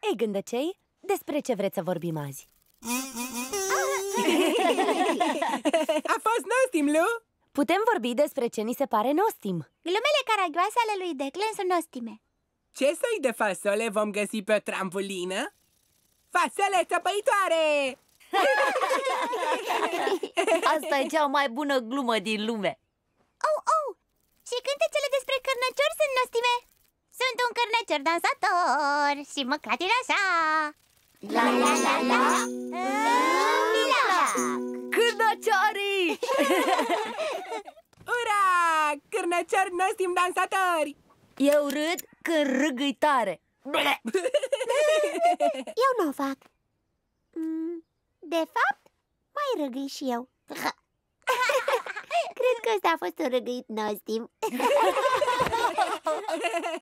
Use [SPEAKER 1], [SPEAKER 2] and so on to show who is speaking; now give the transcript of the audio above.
[SPEAKER 1] Ei, gândăcei, despre ce vreți să vorbim azi?
[SPEAKER 2] A fost nostim, Lu?
[SPEAKER 1] Putem vorbi despre ce ni se pare nostim.
[SPEAKER 3] Glumele caragioase ale lui Declan sunt nostime.
[SPEAKER 2] Ce soi de fasole vom găsi pe o trambulină? Fasole țăpăitoare!
[SPEAKER 4] Asta e cea mai bună glumă din lume.
[SPEAKER 3] Și cântecele despre cârnăciori sunt nostime. Sunt un cârnăcior dansator și mă clatin așa. La la la la
[SPEAKER 4] Cârnăciorii!
[SPEAKER 2] Ura! Cârnăciori nostim dansatori!
[SPEAKER 4] Eu râd când râgâi tare.
[SPEAKER 3] Eu nu o fac. De fapt, mai râgâi și eu. Cred că ăsta a fost un râgâit nostim.